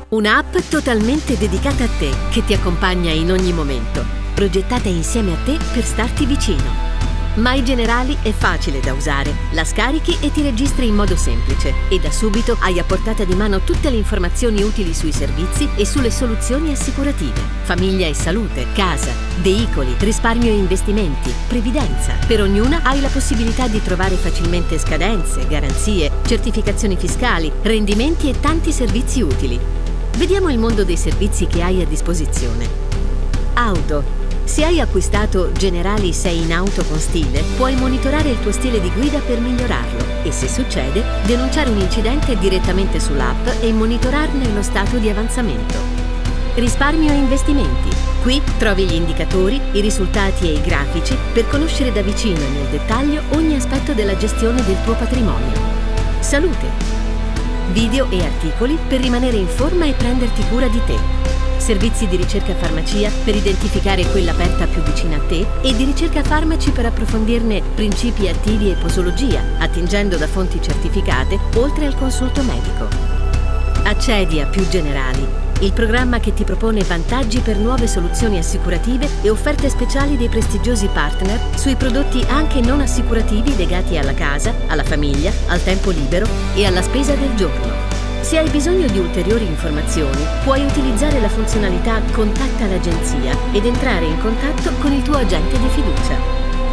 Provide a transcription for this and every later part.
Un'app totalmente dedicata a te, che ti accompagna in ogni momento, progettata insieme a te per starti vicino. My Generali è facile da usare, la scarichi e ti registri in modo semplice e da subito hai a portata di mano tutte le informazioni utili sui servizi e sulle soluzioni assicurative. Famiglia e salute, casa, veicoli, risparmio e investimenti, previdenza. Per ognuna hai la possibilità di trovare facilmente scadenze, garanzie, certificazioni fiscali, rendimenti e tanti servizi utili. Vediamo il mondo dei servizi che hai a disposizione. Auto. Se hai acquistato Generali 6 in auto con stile, puoi monitorare il tuo stile di guida per migliorarlo e, se succede, denunciare un incidente direttamente sull'app e monitorarne lo stato di avanzamento. Risparmio e investimenti. Qui trovi gli indicatori, i risultati e i grafici per conoscere da vicino e nel dettaglio ogni aspetto della gestione del tuo patrimonio. Salute. Video e articoli per rimanere in forma e prenderti cura di te. Servizi di ricerca farmacia per identificare quella aperta più vicina a te e di ricerca farmaci per approfondirne principi attivi e posologia, attingendo da fonti certificate, oltre al consulto medico. Accedi a Più Generali, il programma che ti propone vantaggi per nuove soluzioni assicurative e offerte speciali dei prestigiosi partner sui prodotti anche non assicurativi legati alla casa, alla famiglia, al tempo libero e alla spesa del giorno. Se hai bisogno di ulteriori informazioni, puoi utilizzare la funzionalità Contatta l'agenzia ed entrare in contatto con il tuo agente di fiducia.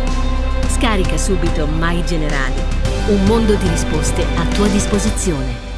Scarica subito My Generali, un mondo di risposte a tua disposizione.